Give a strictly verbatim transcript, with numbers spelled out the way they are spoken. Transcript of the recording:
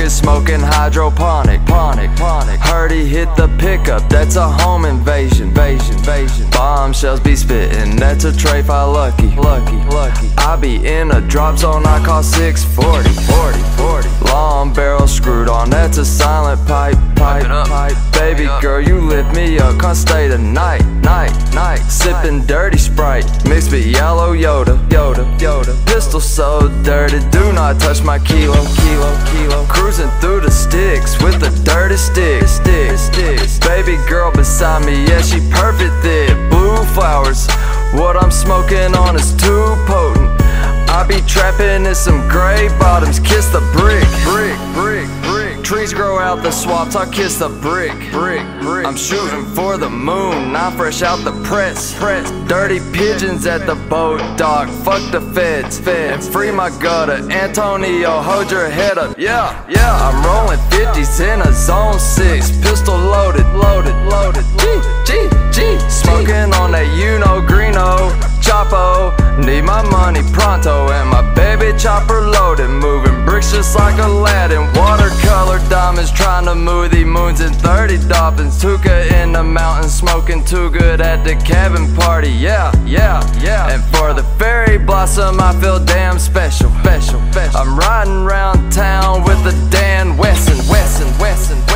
is smoking hydroponic, ponic, ponic. Heard he hit the pickup, that's a home invasion, invasion, invasion. Bombshells be spittin', that's a tray file lucky, lucky, lucky. I be in a drop zone, I call six forty, forty, forty. Long barrel screwed on, that's a silent pipe, pipe, pipe. Baby girl, you lift me up, can't stay the night, night, night. Sippin' dirty Sprite, mixed with yellow Yoda, Yoda, Yoda. Pistol so dirty, do not touch my kilo, kilo, kilo. Cruising through the sticks with the dirty sticks, sticks, sticks. Baby girl beside me, yeah, she perfect thick. Blue flowers, what I'm smoking on is too potent. I be trapping in some gray bottoms, kiss the brick, brick, brick, brick. Trees grow out the swamps, I kiss the brick, brick, brick. I'm shooting for the moon, I'm fresh out the press, press. Dirty pigeons at the boat dock, fuck the feds, feds. And free my gutter, Antonio, hold your head up, yeah, yeah. I'm rolling fifties in a zone six, pistol loaded, loaded, loaded. G, G, G, smoking on that you know greeno, Chapo. Need my money pronto and my baby chopper loaded, moving bricks just like Aladdin. Watercolor diamonds trying to move the moons and thirty dolphins. Tuka in the mountains, smoking too good at the cabin party. Yeah, yeah, yeah. And for the fairy blossom, I feel damn special, special, special. I'm riding round town with the Dan Wesson, Wesson, Wesson, Wesson.